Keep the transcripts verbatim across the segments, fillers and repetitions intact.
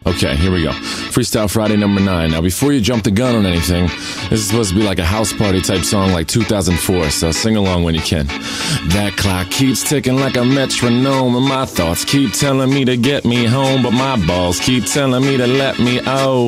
Okay, here we go. Freestyle Friday number nine. Now, before you jump the gun on anything, this is supposed to be like a house party type song like two thousand four, so sing along when you can. That clock keeps ticking like a metronome, and my thoughts keep telling me to get me home, but my balls keep telling me to let me oh,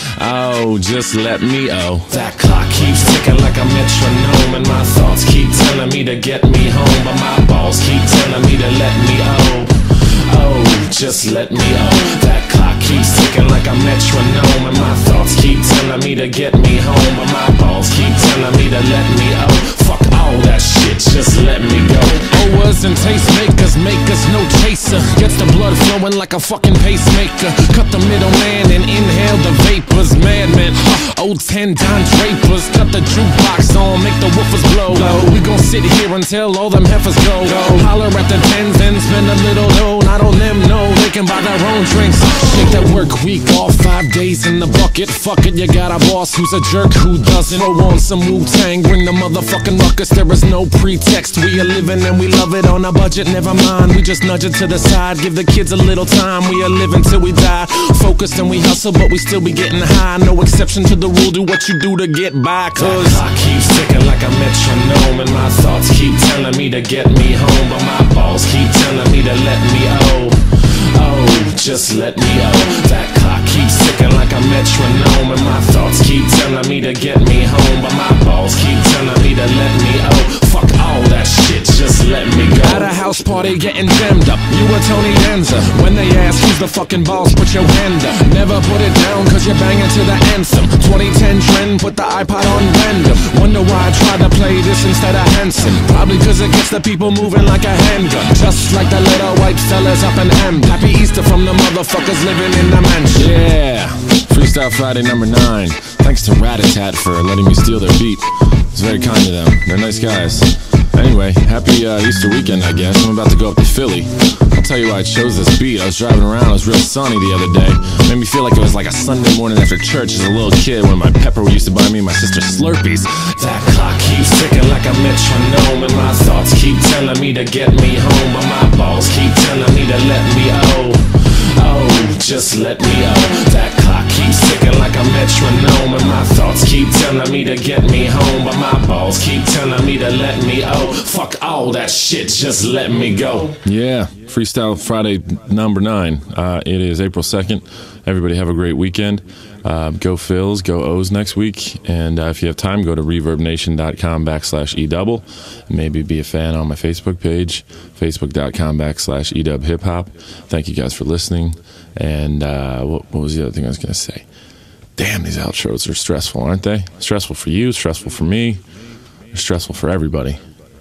oh, just let me oh. That clock keeps ticking like a metronome, and my thoughts keep telling me to get me home, but my balls keep telling me to let me oh, oh, just let me oh. That clock keeps ticking like a metronome, and my thoughts keep telling me to get me home, but my balls keep telling me to let me oh. Fuck all that shit, just let me go. Owers and tastemakers make us no chaser. Gets the blood flowing like a fucking pacemaker. Cut the middleman and inhale the vapors. Madman, uh, old ten Don Drapers. Cut the jukebox on, make the woofers blow. We gon' sit here until all them heifers go. Holler at the tens and spend a little dough. Not on them, no, they can buy their own drinks. Take that work week off, five days in the bucket. Fuck it, you got a boss who's a jerk who doesn't. Throw on some Wu-Tang, bring the motherfucking ruckus. There is no pretext, we are living and we love it on a budget. Never mind, we just nudge it to the side. Give the kids a little time, we are living till we die. Focused and we hustle, but we still be getting high. No exception to the rule, do what you do to get by. Cause the clock keeps ticking like a metronome, and my thoughts keep telling me to get me home, but my balls keep telling me to let me oh, oh, just let me oh. That clock keeps ticking like a metronome, and my thoughts keep telling me to get me home, but my balls keep telling me to let me oh. Fuck all that shit, just let me go. At a house party getting jammed up, you were Tony Danza. When they ask who's the fucking boss, put your hand up. Never put it down cause you're banging to the anthem. Twenty ten trend, put the iPod on random. Wonder why I tried to play this instead of Hanson. Probably cause it gets the people moving like a handgun. Just like the little white fellas up in Hamden. Happy Easter from the motherfuckers living in the mansion. Yeah, Freestyle Friday number nine. Thanks to Rat-a-Tat for letting me steal their beat. It's very kind of them. They're nice guys. Anyway, happy uh, Easter weekend, I guess. I'm about to go up to Philly. I'll tell you why I chose this beat. I was driving around, it was real sunny the other day. Made me feel like it was like a Sunday morning after church as a little kid when my pepper used to buy me and my sister Slurpees. That clock keeps ticking like a metronome, and my thoughts keep telling me to get me home, but my balls keep telling me to let me oh, oh, just let me oh. That clock keeps ticking like a metronome, and my thoughts keep telling me to get me home, but my balls keep telling me to let me oh. Fuck all that shit, just let me go. Yeah, Freestyle Friday number nine. Uh, it is April second. Everybody have a great weekend. Uh, go Phils, go O's next week. And uh, if you have time, go to reverbnation.com backslash edouble. Maybe be a fan on my Facebook page, facebook.com backslash edubhiphop. Thank you guys for listening. And uh, what, what was the other thing I was going to say? Damn, these outros are stressful, aren't they? Stressful for you, stressful for me, stressful for everybody.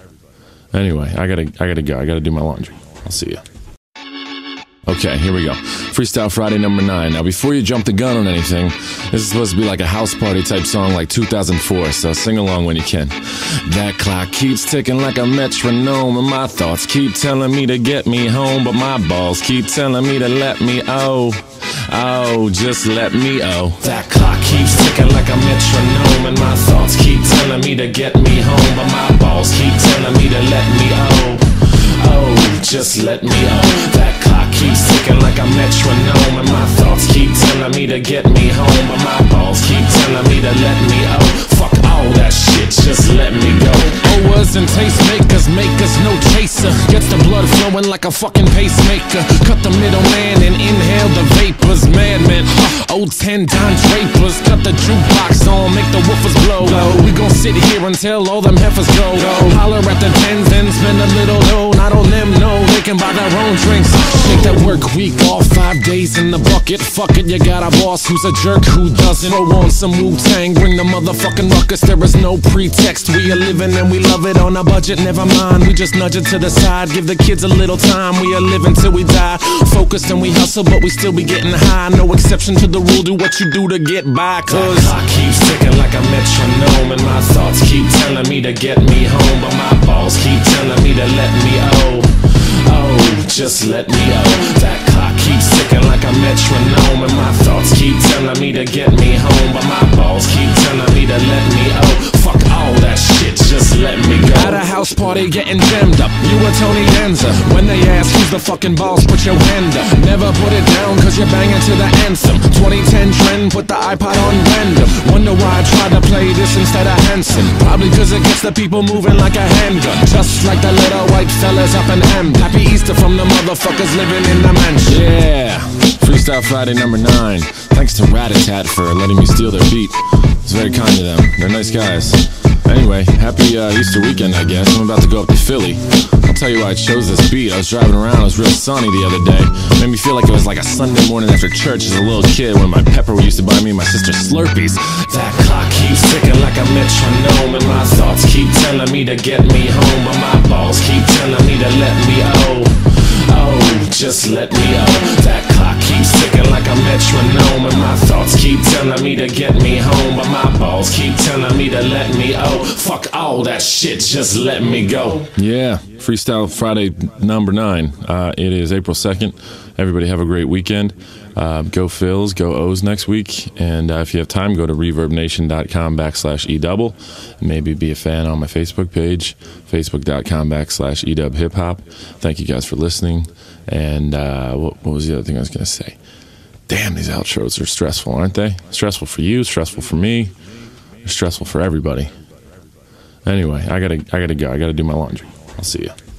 Anyway, I gotta, I gotta go. I gotta do my laundry. I'll see you. Okay, here we go. Freestyle Friday number nine. Now, before you jump the gun on anything, this is supposed to be like a house party type song like two thousand four, so sing along when you can. That clock keeps ticking like a metronome, and my thoughts keep telling me to get me home, but my balls keep telling me to let me oh, oh, just let me oh. That clock keeps ticking like a metronome, and my thoughts keep telling me to get me home, but my balls keep telling me to let me oh, oh, just let me oh. That clock keeps ticking like a metronome, and my thoughts keep telling me to get me home, but my balls keep telling me to let me oh. Fuck all that shit, just let me go. Owers and tastemakers make us no chaser. Gets the blood flowing like a fucking pacemaker. Cut the middleman and inhale the vapors. Madman, uh, old ten Don Drapers. Cut the jukebox on, make the woofers blow. We gon' sit here until all them heifers go. Holler at the tens and spend a little dough. Not on them, no, they can buy their own drinks. Take that work week off, five days in the bucket. Fuck it, you got a boss who's a jerk who doesn't. Throw on some Wu-Tang, bring the motherfucking ruckus. There is no pretext, we are living and we love it on a budget. Never mind, we just nudge it to the side. Give the kids a little time, we are living till we die. Focused and we hustle, but we still be getting high. No exception to the rule, do what you do to get by. Cause that clock keeps ticking like a metronome, and my thoughts keep telling me to get me home, but my balls keep telling me to let me oh, oh, just let me oh. That clock keeps ticking like a metronome, and my thoughts keep telling me to get me home, but my balls keep telling me to let me oh. fuck all that shit, just let me go. At a house party getting jammed up, you were Tony Danza. When they ask who's the fucking boss, put your hand up. Never put it down cause you're banging to the anthem. Twenty ten trend, put the iPod on random. Wonder why I tried to play this instead of Hanson. Probably cause it gets the people moving like a handgun. Just like the little white fellas up in M. Happy Easter from the motherfuckers living in the mansion. Yeah, Freestyle Friday number nine. Thanks to Ratatat for letting me steal their beat. It's very kind of them. They're nice guys. Anyway, happy uh, Easter weekend, I guess. I'm about to go up to Philly. I'll tell you why I chose this beat. I was driving around, it was real sunny the other day. Made me feel like it was like a Sunday morning after church as a little kid when my pepper used to buy me and my sister Slurpees. That clock keeps ticking like a metronome, and my thoughts keep telling me to get me home, but my balls keep telling me to let me oh. Oh, just let me oh. That clock keeps ticking like a metronome, and my thoughts keep telling me to get me home, but my balls keep telling me to let me oh. Fuck all that shit, just let me go. Yeah, Freestyle Friday number nine. Uh, it is April second. Everybody have a great weekend. Uh, go Phils, go O's next week. And uh, if you have time, go to reverbnation.com backslash edouble. Maybe be a fan on my Facebook page, facebook.com backslash edubhiphop. Thank you guys for listening. And uh, what, what was the other thing I was going to say? Damn, these outros are stressful, aren't they? Stressful for you, stressful for me, stressful for everybody. Anyway, I gotta, I gotta go. I gotta do my laundry. I'll see you.